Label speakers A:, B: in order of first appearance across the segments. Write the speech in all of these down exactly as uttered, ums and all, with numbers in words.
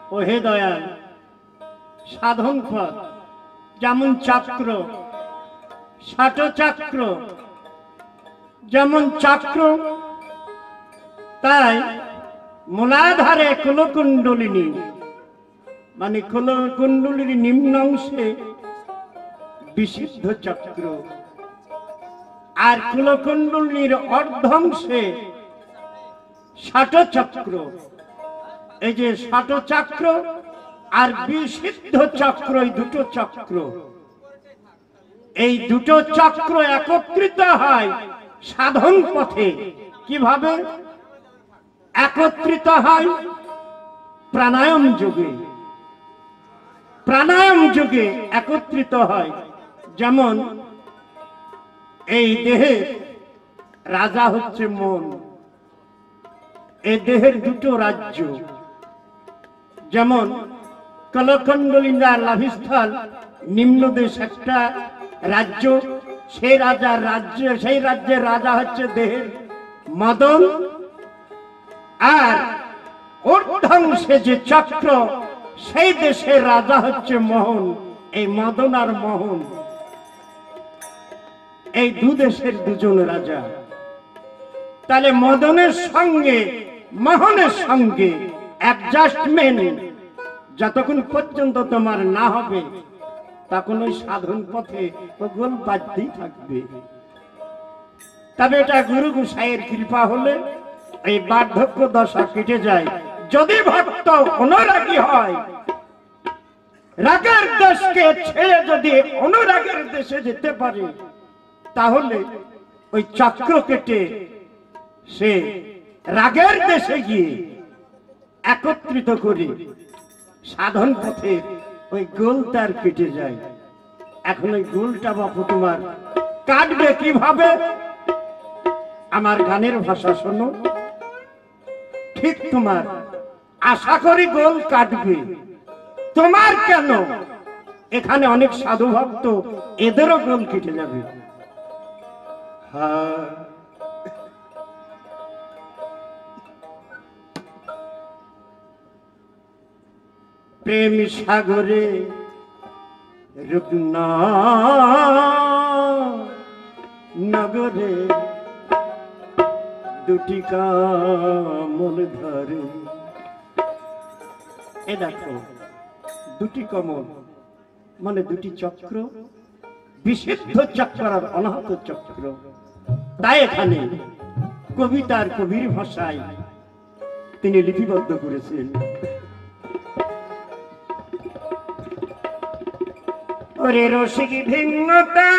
A: ও হে দয়াল, সাধন পথ যেমন চক্র, ষট চক্র যেমন চক্র, তাই মূলাধারে কুলকুণ্ডলিনী মানে কুলকুণ্ডলিনী নিম্ন অংশে বিশুদ্ধ চক্র, আর কুলকুণ্ডলিনীর অর্ধাংশে ষট চক্র। এই যে ষট চক্র আর বিশুদ্ধ চক্র, এই দুটো চক্র, এই দুটো চক্র একত্রিত হয় সাধন পথে। কিভাবে একত্রিত হয়? প্রাণায়াম যোগে। প্রাণায়াম যোগে একত্রিত হয়। যেমন এই দেহে রাজা হচ্ছে মন, এই দেহের দুটো রাজ্য। যেমন কলকুণ্ডলিনীর লাভিস্থল নিম্ন দেশ একটা রাজ্য, সেই রাজার রাজ্য, সেই রাজ্যের রাজা হচ্ছে দেহের মদন, আর ঊর্ধ্বাংশে যে চক্র সেই দেশের রাজা হচ্ছে মোহন। এই মদন আর মোহন এই দু দেশের দুজন রাজা। তাহলে মদনের সঙ্গে মোহনের সঙ্গে অ্যাডজাস্টমেন্ট যতক্ষণ পর্যন্ত তোমার না হবে তখন ওই সাধন পথে গোল বাজতেই থাকবে। তবে এটা গুরু গোসাইয়ের কৃপা হলে এই বার্ধক্য দশা কেটে যায়। যদি ভক্ত অনুরাগী হয়, রাগের দেশকে ছেড়ে যদি অনুরাগের দেশে যেতে পারে, তাহলে ওই চক্র কেটে সে রাগের দেশে গিয়ে একত্রিত করে সাধন পথে ওই গোল তার কেটে যায়। এখন ওই গোলটা বাপু তোমার কাটবে কিভাবে? আমার গানের ভাষা শোনো, ঠিক তোমার আশা করি গোল কাটবে। তোমার কেন, এখানে অনেক সাধু ভক্ত, এদেরও গোল কেটে যাবে। হ্যাঁ, প্রেম সাগরে রুকনা নগরে দুটি কমল ধরে। এ দেখো, দুটি কমল মানে দুটি চক্র, বিশুদ্ধ চক্র আর অনাহত চক্র। তাই এখানে কবিতার কবির ভাষায় তিনি লিপিবদ্ধ করেছেন। ওরে রসিক ভিন্নতা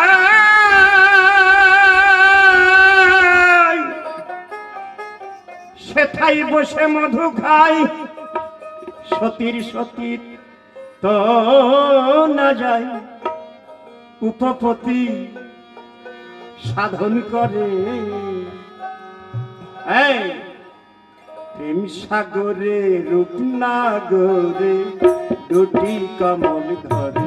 A: সেথাই বসে মধু খাই, সতীর সতীর তো না যায়, উপপতি সাধন করে। এই প্রেম সাগরে রূপনাগরে দুটি কমল ধরে,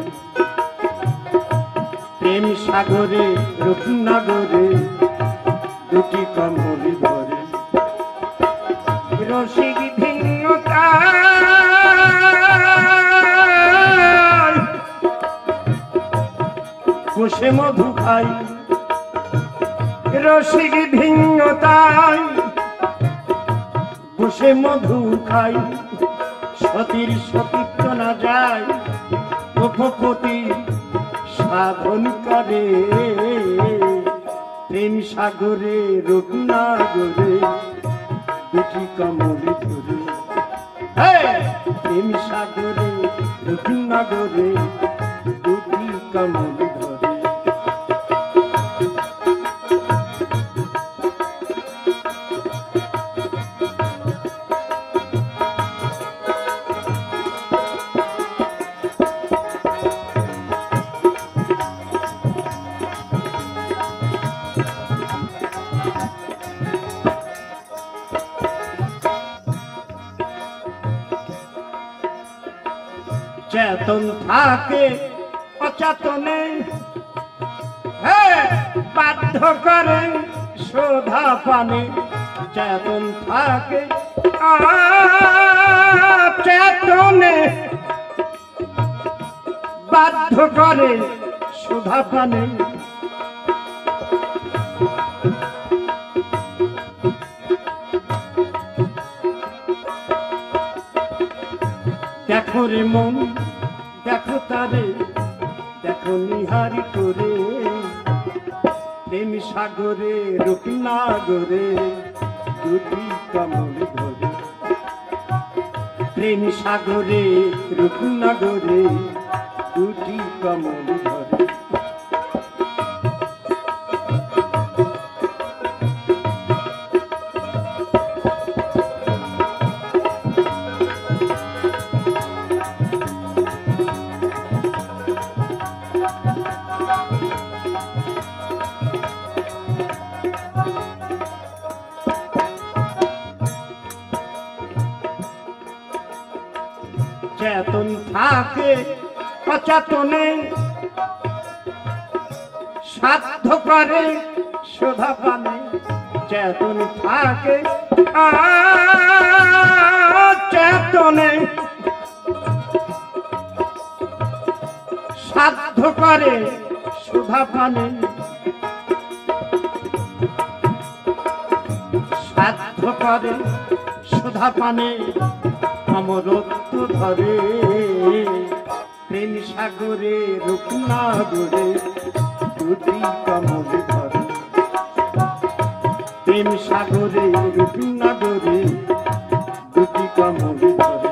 A: প্রেম সাগরে রূপনাগরে দুটি কমল ধরে। রসিক ভিন্নতা বসে মধু খাই, রসিক ভিন্নতায় বসে মধু খাই, সতীর সতীত্ব না যায়, উপপতি সাধন করে। প্রেম সাগরে রূপনাগরে দুটি কমল ধরে, প্রেম সাগরে রূপনাগরে দুটি কমল ধরে। চেতন থাকে অচেতনে, বাধ্য করে শোধা পানে। চেতন থাকে চেতন বাধ্য করে সুধা পানে। দেখো রে মন দেখো তারে, দেখো নিহারি করে, প্রেম সাগরে রূপনাগরে দুটি কমল ধরে। প্রেম সাগরে রূপনাগরে দুটি কমল ধরে। চেতন থাকে অচেতনে, সাধ্য করে সুধা পানে। চেতন থাকে অচেতনে, সাধ্য করে সুধা পানে। সাধ্য করে সুধা পানে অমরত্ব ধরে। প্রেম সাগরে রূপনাগরে দুটি কমল ধরে। প্রেম সাগরে রূপনাগরে দুটি কমল ধরে।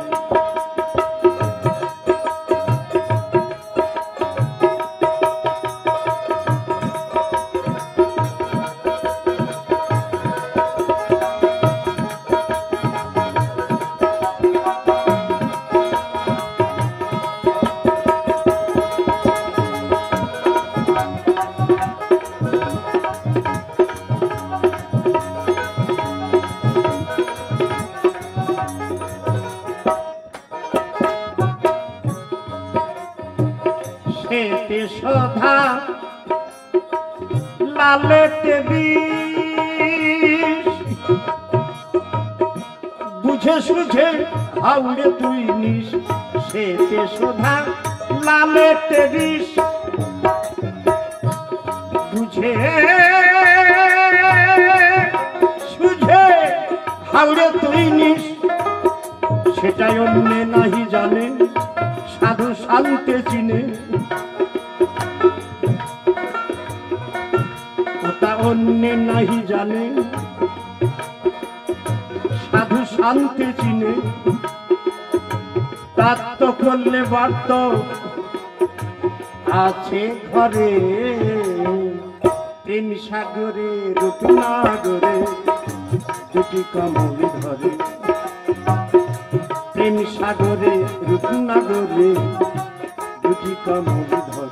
A: সেতে শোধা লালেতে বিষ, বুঝে সুঝে হাওড়ে তুই নিস। সেতে শোধা লালেতে বিষ, বুঝে সুঝে হাওড়ে তুই নিস। সেটাই অন্য নাহি জানে সাধু শান্তে চিনে। ওটা অন্য নাহি জানে সাধু শান্তে চিনে। তার তো করলে বার্ত আছে ঘরে। প্রেম সাগরে রূপনাগরে দুটি কমল ধরে। প্রেম সাগরে রূপনাগরে দুটি কমল ধরে।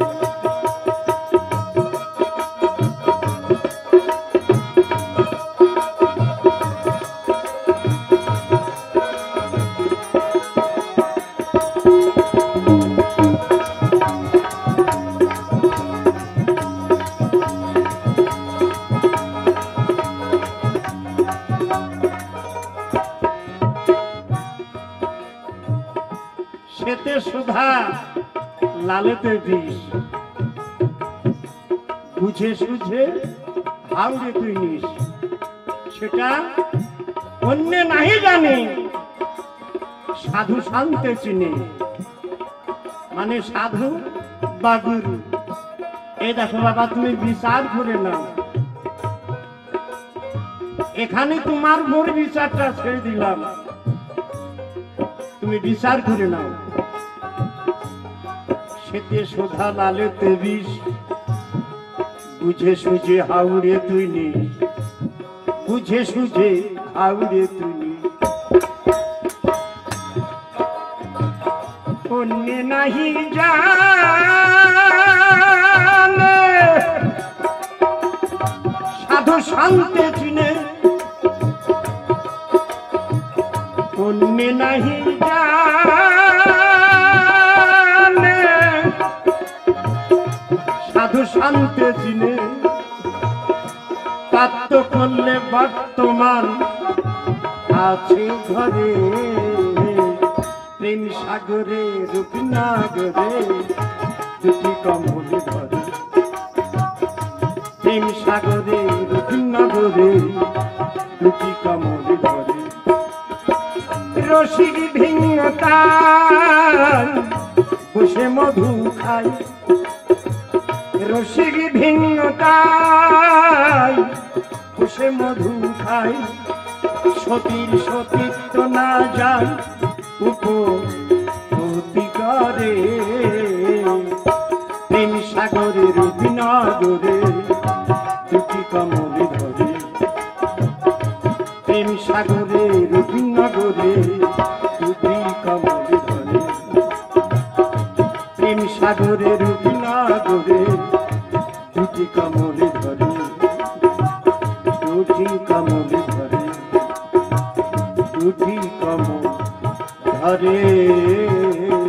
A: সেতে সুধা লালেতে বিষ, বুঝে সুঝে হাওড়ে তুই নিস। সেটা অন্য নাহি জানে সাধু শান্তে চিনে। মানে সাধু বা গুরু। এই দেখো বাবা, তুমি বিচার করে নাও। এখানে তোমার মোর বিচারটা ছেড়ে দিলাম, তুমি বিচার করে নাও। সেতে শোধা লালেতে বিষ, বুঝে সুঝে হাওড়ে তুই নিস। বুঝে সুঝে হাওড়ে তুই নিস। অন্য নাহি জানে সাধু শান্তে চিনে। অন্য নাহি জানে সাধু শান্তে চিনে। তার তো করলে বর্তমান আছে ঘরে। প্রেম সাগরে রূপনাগরে দুটি কমল ধরে প্রেম সাগরে রবীন্দ্রনগরে দুটি কমল ধরে রসিক ভিন্নতায় বসে মধু খাই রসিক ভিন্নতায় বসে মধু খাই সতীর সতীত্ব না যায় উপভূতি করে প্রেম সাগরে রবীন্দ্রনগরে দুটি কমল ধরে প্রেম সাগরে রবীন্দ্রনগরে দুটি কমল ধরে প্রেম সাগরে রবীন্দ্রনগরে দুটি কমল ধরে দুটি কমল ধরে দুটি কমল ধরে